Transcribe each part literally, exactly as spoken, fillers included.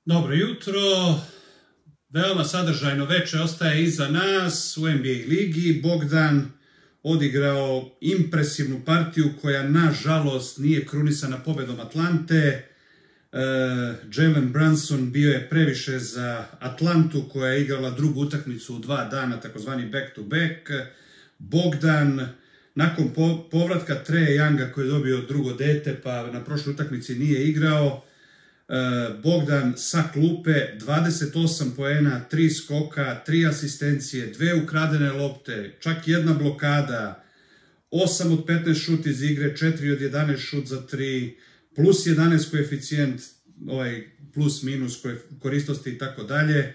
Dobro jutro, veoma sadržajno veče ostaje iza nas u N B A ligi. Bogdan odigrao impresivnu partiju koja nažalost nije krunisana pobedom Atlante. Uh, Jalen Brunson bio je previše za Atlantu koja je igrala drugu utakmicu u dva dana, takozvani back to back. Bogdan nakon po povratka Trae Younga koji je dobio drugo dete pa na prošloj utakmici nije igrao, Bogdan sa klupe dvadeset osam poena, tri skoka, tri asistencije, dve ukradene lopte, čak jedna blokada, osam od petnaest šut iz igre, četiri od jedanaest šut za tri, plus jedanaest koeficijent, ovaj plus minus koristosti i tako dalje.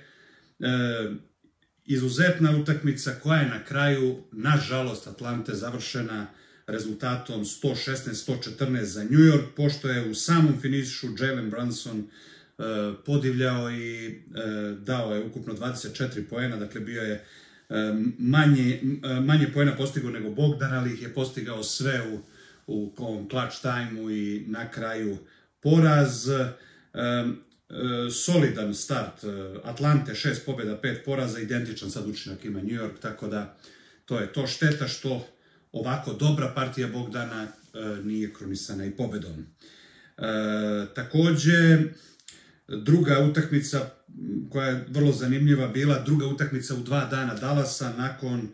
Izuzetna utakmica koja je na kraju, nažalost, Atlante završena rezultatom sto šesnaest sto četrnaest za New York, pošto je u samom finišu Jalen Brunson uh, podivljao i uh, dao je ukupno dvadeset četiri poena, dakle bio je uh, manje, uh, manje poena postigao nego Bogdan, ali ih je postigao sve u, u ovom clutch time-u i na kraju poraz. Um, uh, solidan start uh, Atlante, šest pobjeda, pet poraza, identičan sad učinak ima New York, tako da to je to. Šteta što ovako dobra partija Bogdana e, nije krunisana i pobedom. E, također, druga utakmica koja je vrlo zanimljiva bila, druga utakmica u dva dana Dallasa nakon e,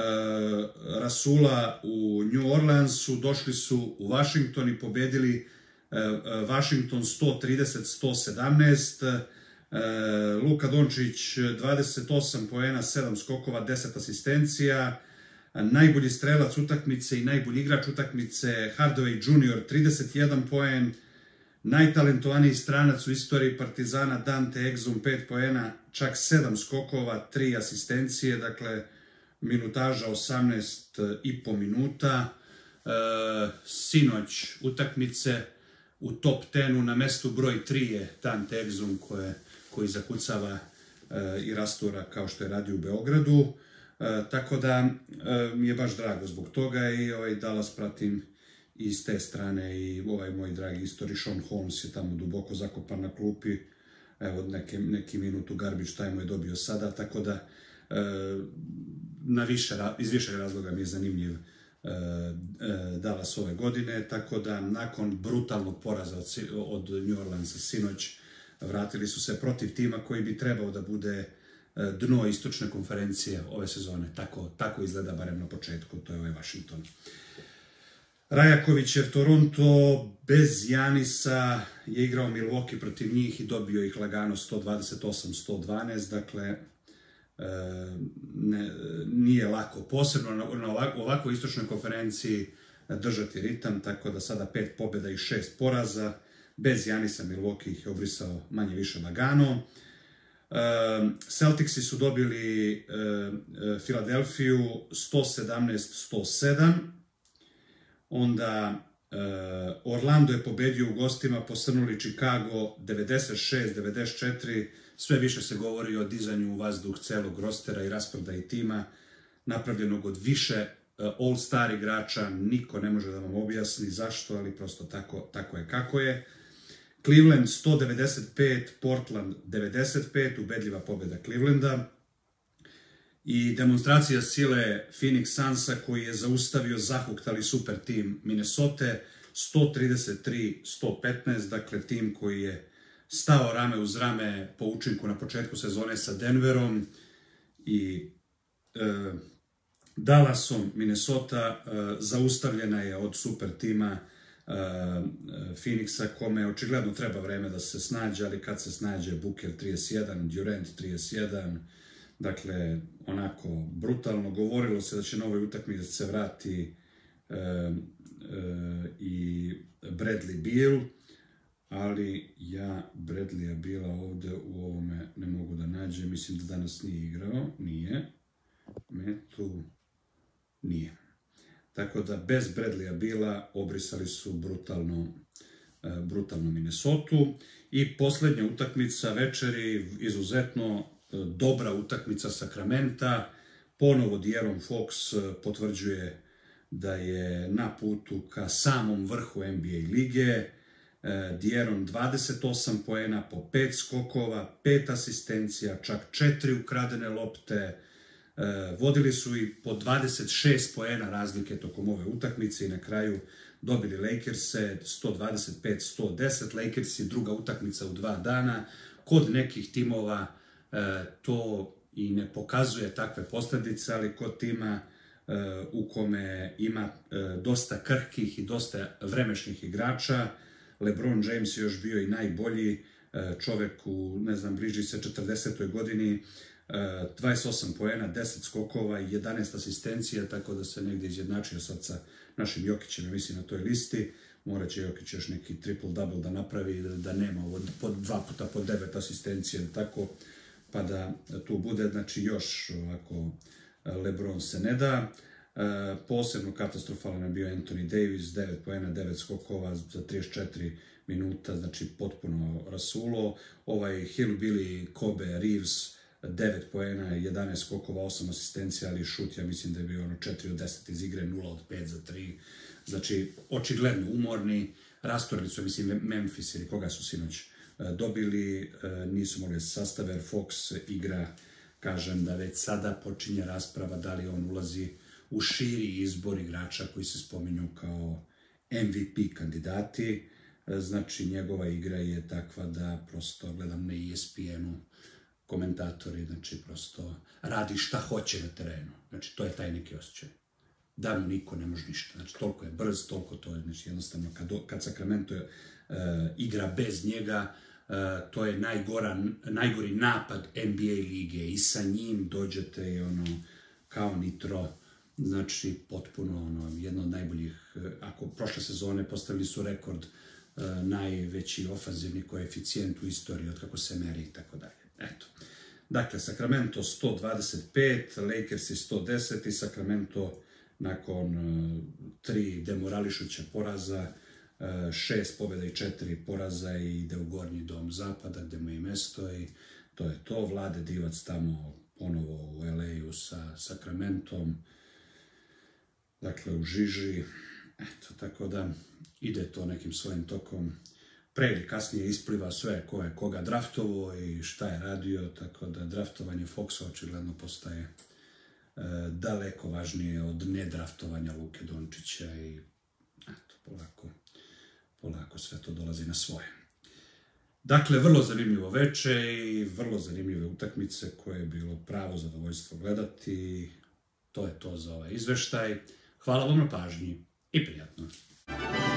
Rasula u New Orleansu, došli su u Washington i pobedili e, Washington sto trideset sto sedamnaest. E, Luka Dončić dvadeset osam poena, sedam skokova, deset asistencija. Najbolji strelac utakmice i najbolji igrač utakmice Hardaway junior trideset jedan poen, najtalentovaniji stranac u istoriji Partizana Dante Exum pet poena, čak sedam skokova, tri asistencije, dakle minutaža osamnaest i po minuta. E, sinoć utakmice u top deseti na mestu broj tri je Dante Exum koje, koji zakucava e, i rastura kao što je radio u Beogradu. E, tako da e, mi je baš drago zbog toga i ovaj Dallas pratim i s te strane i ovaj moj dragi istori Sean Holmes je tamo duboko zakopan na klupi, evo neke, neki minut u garbage time je dobio sada, tako da e, na više, iz više razloga mi je zanimljiv e, e, Dallas ove godine, tako da nakon brutalnog poraza od, od New Orleansa sinoć vratili su se protiv tima koji bi trebao da bude dno istočne konferencije ove sezone. Tako, tako izgleda barem na početku, to je ovaj Washington. Rajakovićev Toronto bez Janisa je igrao Milwaukee protiv njih i dobio ih lagano sto dvadeset osam sto dvanaest, dakle ne, nije lako, posebno na, na ovako, ovako istočnoj konferenciji držati ritam, tako da sada pet pobjeda i šest poraza. Bez Janisa Milwaukee ih je obrisao manje više lagano. Celticsi su dobili Filadelfiju sto sedamnaest sto sedam, onda Orlando je pobedio u gostima, posrnuli Chicago devedeset šest devedeset četiri, sve više se govori o dizanju u vazduh celog rostera i rasprodaji tima, napravljenog od više all-star igrača, niko ne može da vam objasni zašto, ali prosto tako, tako je kako je. Cleveland sto devedeset pet, Portland devedeset pet, ubedljiva pobjeda Clevelanda. I demonstracija sile Phoenix Sunsa koji je zaustavio zahuktali super tim Minnesota sto trideset tri sto petnaest, dakle tim koji je stao rame uz rame po učinku na početku sezone sa Denverom i e, Dallasom. Minnesota e, zaustavljena je od super tima Phoenixa, kome očigledno treba vreme da se snađe, ali kad se snađe Booker trideset jedan, Durant trideset jedan, dakle onako brutalno. Govorilo se da će na ovoj utakmici se vrati e, e, i Bradley Beal, ali ja Bradleya Beala ovde u ovome ne mogu da nađem, mislim da danas nije igrao, nije, metu, nije. Tako da bez Bradleya Beala obrisali su brutalno, brutalno Minnesota. I posljednja utakmica večeri, izuzetno dobra utakmica Sakramenta. Ponovo De'Aaron Fox potvrđuje da je na putu ka samom vrhu N B A lige. De'Aaron dvadeset osam poena po pet skokova, pet asistencija, čak četiri ukradene lopte. Vodili su i po dvadeset šest poena razlike tokom ove utakmice i na kraju dobili Lakerse sto dvadeset pet sto deset. Lakersi druga utakmica u dva dana. Kod nekih timova to i ne pokazuje takve posljedice, ali kod tima u kome ima dosta krhkih i dosta vremešnih igrača, LeBron James je još bio i najbolji čovek u, ne znam, bliži se četrdesetoj godini, dvadeset osam poena, deset skokova i jedanaest asistencija, tako da se negdje izjednačio sad sa našim Jokićem, mislim, na toj listi. Morat će Jokić još neki triple-double da napravi, da nema po dva puta po devet asistencija, tako, pa da tu bude, znači još ovako LeBron se ne da. Posebno katastrofalan je bio Anthony Davis, devet poena, devet skokova za trideset četiri minuta, znači potpuno rasulo. Ovaj Hillbilly Kobe Reeves, devet poena, jedanaest skokova, osam asistencija, ali šut, ja mislim da je bio ono četiri od deset iz igre, nula od pet za tri. Znači, očigledno umorni, rastorili su, mislim, Memphis ili koga su sinoć dobili, nisu mogli se sastave, jer Fox igra, kažem da već sada počinje rasprava da li on ulazi u širi izbor igrača koji se spominju kao M V P kandidati. Znači, njegova igra je takva da prosto gledam na E S P N-u, komentatori, znači prosto radi šta hoće na terenu. Znači, to je taj neki osjećaj. Da mu niko ne može ništa. Znači, toliko je brz, toliko to je, znači, jednostavno, kad, kad Sacramento uh, igra bez njega, uh, to je najgora, najgori napad N B A lige i sa njim dođete i ono, kao nitro, znači, potpuno, ono, jedno od najboljih, ako prošle sezone postavili su rekord, uh, najveći ofanzivni koeficijent u istoriji od kako se meri i tako dalje. Eto. Dakle, Sacramento sto dvadeset pet, Lakersi sto deset i Sacramento nakon uh, tri demorališuća poraza, uh, šest pobjeda i četiri poraza i ide u gornji dom zapada gdje mu je mesto i to je to. Vlade Divac tamo ponovo u L A-u sa Sacramentom, dakle u žiži, eto, tako da ide to nekim svojim tokom. Pre ili kasnije ispliva sve ko je koga draftovao i šta je radio, tako da draftovanje Foxa očigledno postaje e, daleko važnije od nedraftovanja Luke Dončića i eto, polako, polako sve to dolazi na svoje. Dakle, vrlo zanimljivo veče i vrlo zanimljive utakmice koje je bilo pravo zadovoljstvo gledati. To je to za ovaj izveštaj. Hvala vam na pažnji i prijatno.